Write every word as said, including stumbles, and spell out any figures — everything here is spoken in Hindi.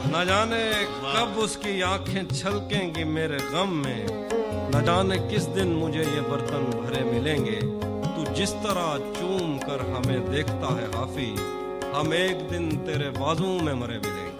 न जाने कब उसकी आंखें छलकेंगी मेरे गम में, न जाने किस दिन मुझे ये बर्तन भरे मिलेंगे। तू जिस तरह चूम कर हमें देखता है हाफी, हम एक दिन तेरे बाजू में मरे मिलेंगे।